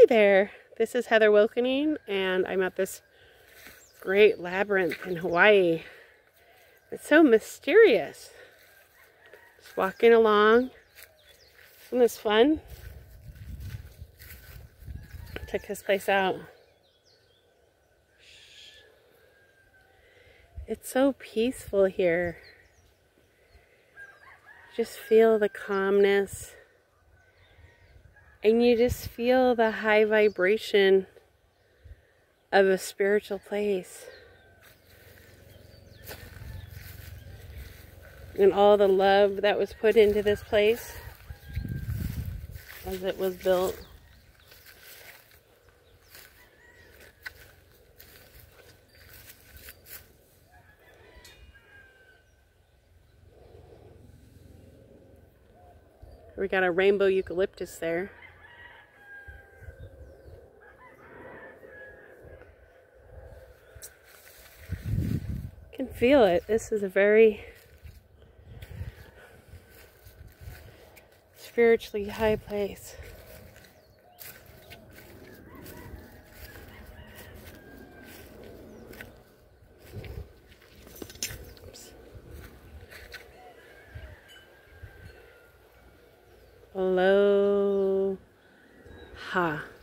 there, this is Heather Wilkening, and I'm at this great labyrinth in Hawaii. It's so mysterious. Just walking along. Isn't this fun? Check this place out. It's so peaceful here. Just feel the calmness. And you just feel the high vibration of a spiritual place. And all the love that was put into this place as it was built. We got a rainbow eucalyptus there. You can feel it. This is a very spiritually high place. Oops. Aloha.